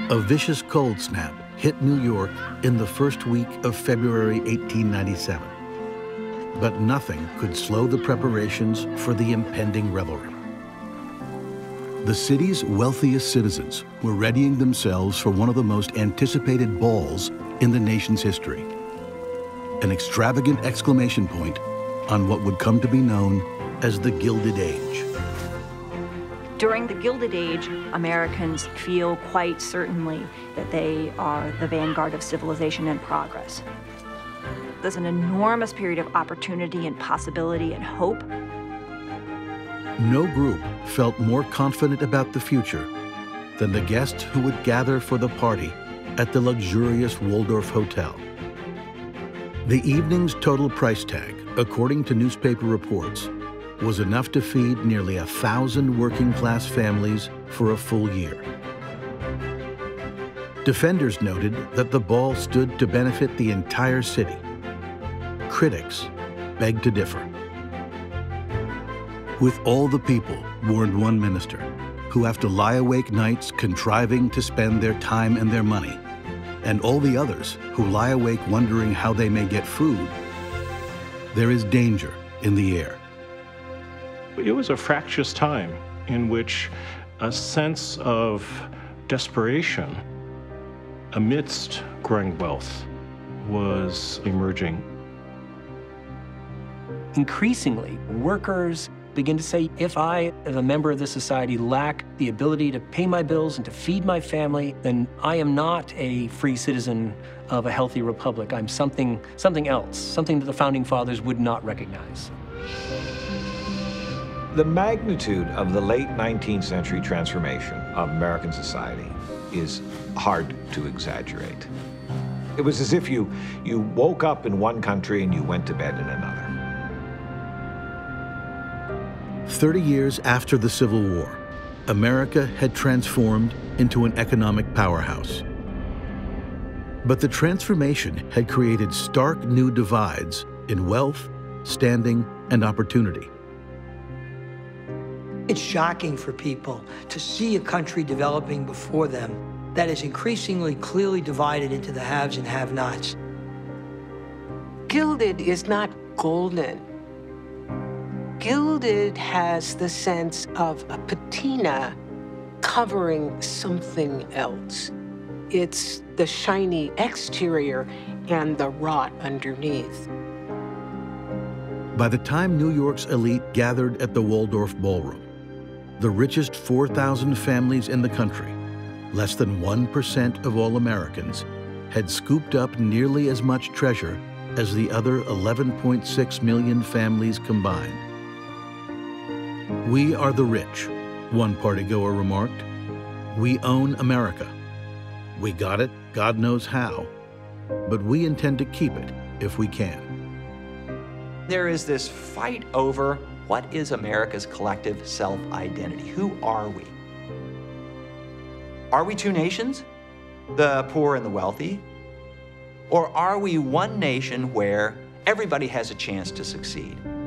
A vicious cold snap hit New York in the first week of February 1897. But nothing could slow the preparations for the impending revelry. The city's wealthiest citizens were readying themselves for one of the most anticipated balls in the nation's history. An extravagant exclamation point on what would come to be known as the Gilded Age. During the Gilded Age, Americans feel quite certainly that they are the vanguard of civilization and progress. There's an enormous period of opportunity and possibility and hope. No group felt more confident about the future than the guests who would gather for the party at the luxurious Waldorf Hotel. The evening's total price tag, according to newspaper reports, was enough to feed nearly 1,000 working-class families for a full year. Defenders noted that the ball stood to benefit the entire city. Critics begged to differ. With all the people, warned one minister, who have to lie awake nights contriving to spend their time and their money, and all the others who lie awake wondering how they may get food, there is danger in the air. It was a fractious time in which a sense of desperation amidst growing wealth was emerging. Increasingly, workers begin to say, if I, as a member of this society, lack the ability to pay my bills and to feed my family, then I am not a free citizen of a healthy republic. I'm something else, something that the Founding Fathers would not recognize. The magnitude of the late 19th century transformation of American society is hard to exaggerate. It was as if you woke up in one country and you went to bed in another. 30 years after the Civil War, America had transformed into an economic powerhouse. But the transformation had created stark new divides in wealth, standing, and opportunity. It's shocking for people to see a country developing before them that is increasingly clearly divided into the haves and have-nots. Gilded is not golden. Gilded has the sense of a patina covering something else. It's the shiny exterior and the rot underneath. By the time New York's elite gathered at the Waldorf Ballroom, the richest 4,000 families in the country, less than 1% of all Americans, had scooped up nearly as much treasure as the other 11.6 million families combined. "We are the rich," one partygoer remarked. "We own America. We got it, God knows how, but we intend to keep it if we can." There is this fight over what is America's collective self-identity? Who are we? Are we two nations, the poor and the wealthy? Or are we one nation where everybody has a chance to succeed?